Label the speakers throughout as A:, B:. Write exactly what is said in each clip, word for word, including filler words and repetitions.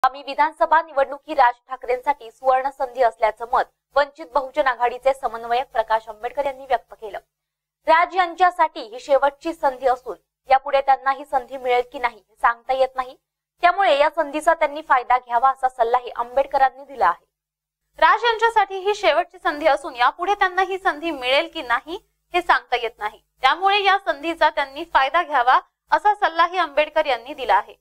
A: आगामी विधानसभा निवडणूक ही राज ठाकरेंसाठी सुवर्ण संधी असल्याचं मत वंचित बहुजन आघाडीचे समन्वयक प्रकाश आंबेडकर यांनी व्यक्त केलं। राज यांच्यासाठी ही शेवटची संधी असून यापुढे त्यांना ही संधी मिळेल की नाही हे सांगता येत नाही, त्यामुळे या संधीचा त्यांनी फायदा घ्यावा असा सल्लाही आंबेडकरांनी दिला आहे। राज यांच्यासाठी ही शेवटची संधी असून यापुढे त्यांना ही संधी मिळेल की नाही हे सांगता येत नाही, त्यामुळे या संधीचा त्यांनी फायदा घ्यावा असा सल्लाही आंबेडकर यांनी दिला आहे।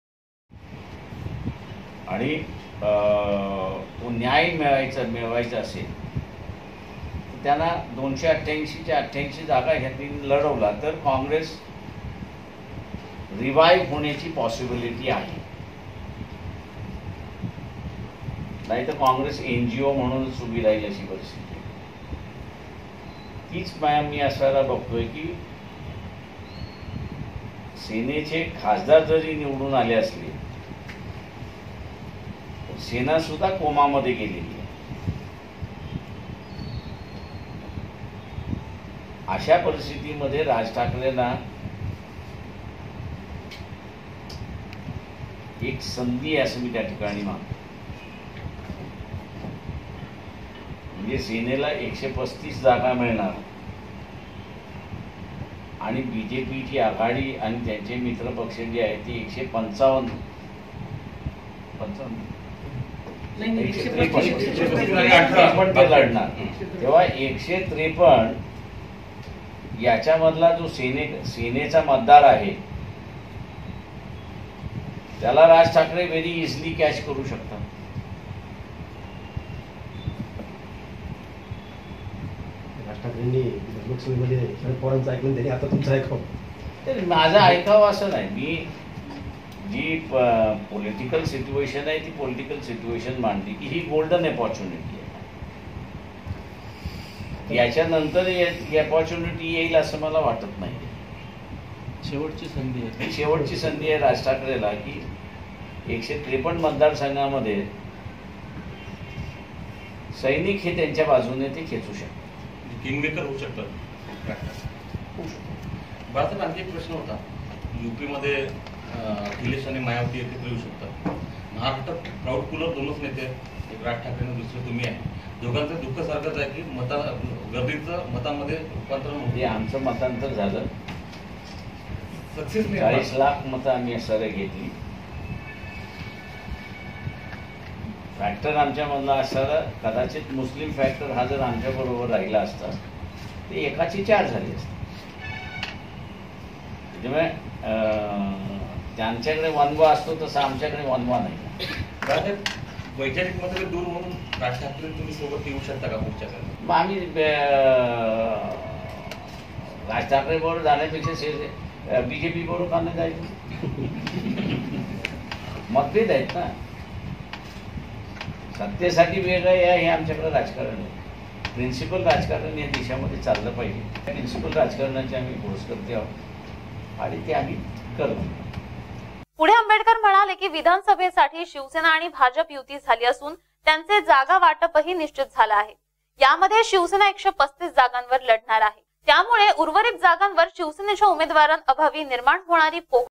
B: आणि तो न्याय मिळवायचा मिळवायचा असेल तर त्यांना दोनशे अठ्ठ्याऐंशीच्या अठ्ठ्याऐंशी जागा ह्यांनी लढवला तर काँग्रेस रिवाईव्ह होण्याची पॉसिबिलिटी आहे, नाही तर काँग्रेस एनजीओ म्हणूनच उभी राहील अशी परिस्थिती। तीच मी असायला बघतोय की सेनेचे खासदार जरी निवडून आले असले सेना सुद्धा कोमामध्ये गेलेली आहे। अशा परिस्थितीमध्ये राज ठाकरेंना एक संधी आहे असं मी त्या ठिकाणी मानतो। म्हणजे सेनेला एकशे पस्तीस जागा मिळणार आणि बीजेपीची आघाडी आणि त्यांचे मित्र पक्ष जे आहेत ते एकशे पंचावन्न पंचावन्न एकशे त्रेपन्न ते लढणार, तेव्हा एकशे त्रेपन्न याच्यामधला जो सेने सेनेचा मतदार आहे त्याला Raj Thackeray very easily catch करू शकतात।
C: राज ठाकरेंनी लोकसभेमध्ये शरद पवारांचं ऐकलं, त्यांनी आता तुमचं ऐकावं।
B: माझं ऐकावं असं नाही, मी जी पॉलिटिकल सिच्युएशन आहे ती पॉलिटिकल सिच्युएशन मांडली की ही गोल्डन अपॉर्च्युनिटी आहे, याच्यानंतर ही अपॉर्च्युनिटी येईल असं मला वाटत नाही।
D: शेवटची संधी आहे,
B: शेवटची संधी आहे राज ठाकरेला की एकशे त्रेपन्न मतदारसंघामध्ये सैनिक हे त्यांच्या बाजूने ते खेचू शकतात,
D: किंगमेकर होऊ शकतात। भारतात आणखी एक प्रश्न होता, युपी मध्ये अखिलेश आणि मायावती एकत्र येऊ शकतात, महाराष्ट्रात प्राऊड कूलर दोनच नेते, एक राज ठाकरे आणि दुसरे तुम्ही आहे, दोघांचं दुःख सारखंच आहे की मता गर्दीचं मतामध्ये रूपांतर
B: म्हणजे आमचं मतांतर झालं,
D: सक्सेस नाही,
B: चाळीस लाख मतं आम्ही सर घेतली। फॅक्टर आमच्यामधला असताना कदाचित मुस्लिम फॅक्टर हा जर आमच्या बरोबर राहिला असता ते एकाची चार झाली असते, त्याच्यामुळे त्यांच्याकडे वनवा असतो तसं आमच्याकडे वनवा नाही।
D: वैचारिक मतभेद दूर म्हणून राज ठाकरे तुम्ही सोबत येऊ शकता का पुढच्या काळात?
B: मग आम्ही राज ठाकरे बरोबर जाण्यापेक्षा बीजेपी बरोबर का नाही जायचं? मतभेद आहेत ना, सत्तेसाठी वेगळं आहे हे आमच्याकडे राजकारण आहे। प्रिन्सिपल राजकारण या देशामध्ये चाललं पाहिजे, त्या प्रिन्सिपल राजकारणाचे आम्ही घोषकर्ते आहोत आणि ते आम्ही करतो।
A: पुढे आंबेडकर म्हणाले की विधानसभेसाठी शिवसेना आणि भाजप युती झाली असून त्यांचे जागा वाटपही निश्चित झालं आहे। यामध्ये शिवसेना एकशे पस्तीस जागांवर लढणार आहे, त्यामुळे उर्वरित जागांवर शिवसेनेच्या उमेदवारांअभावी निर्माण होणारी पोकळ